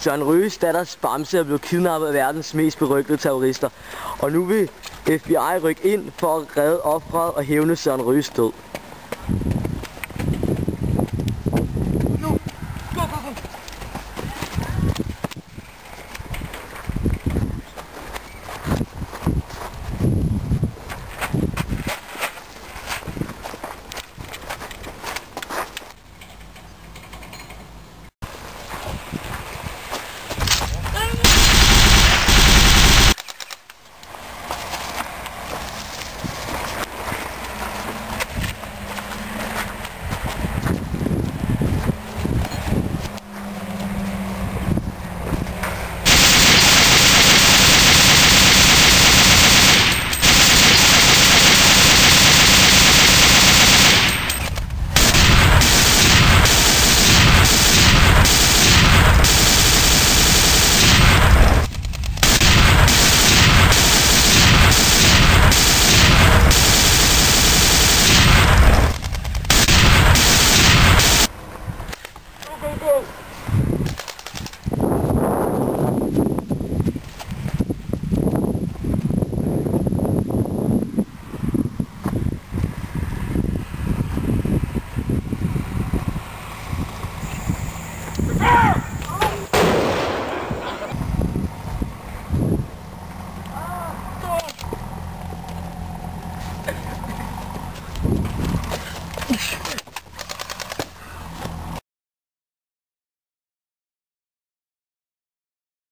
Søren Ryges datters Bamse er blevet kidnappet af verdens mest berygtede terrorister. Og nu vil FBI rykke ind for at redde offeret og hævne Søren Ryges død.